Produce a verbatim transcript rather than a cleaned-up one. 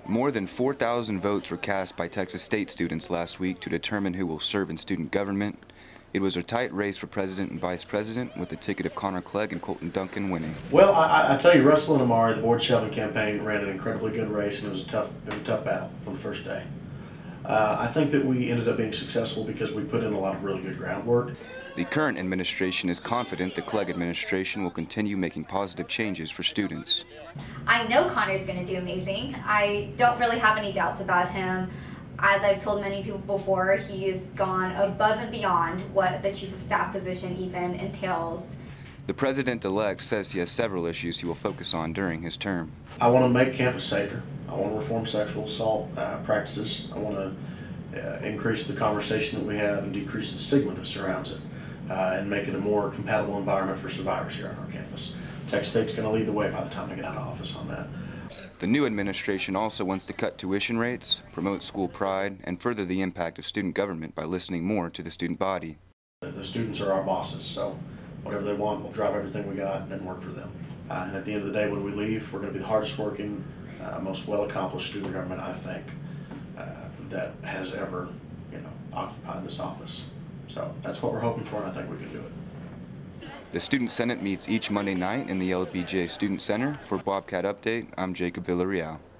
More than four thousand votes were cast by Texas State students last week to determine who will serve in student government. It was a tight race for president and vice president, with the ticket of Connor Clegg and Colton Duncan winning. Well, I, I tell you, Russell and Amari, the board shelving campaign, ran an incredibly good race, and it was a tough, it was a tough battle from the first day. Uh, I think that we ended up being successful because we put in a lot of really good groundwork. The current administration is confident the Clegg administration will continue making positive changes for students. I know Connor's going to do amazing. I don't really have any doubts about him. As I've told many people before, he has gone above and beyond what the chief of staff position even entails. The president-elect says he has several issues he will focus on during his term. I want to make campus safer. I want to reform sexual assault uh, practices. I want to uh, increase the conversation that we have and decrease the stigma that surrounds it, uh, and make it a more compatible environment for survivors here on our campus. Texas State's going to lead the way by the time I get out of office on that. The new administration also wants to cut tuition rates, promote school pride, and further the impact of student government by listening more to the student body. The students are our bosses, so whatever they want, we'll drop everything we got and work for them. Uh, and at the end of the day, when we leave, we're going to be the hardest working, uh, most well-accomplished student government, I think, uh, that has ever, you know, occupied this office. So that's what we're hoping for, and I think we can do it. The Student Senate meets each Monday night in the L B J Student Center. For Bobcat Update, I'm Jacob Villarreal.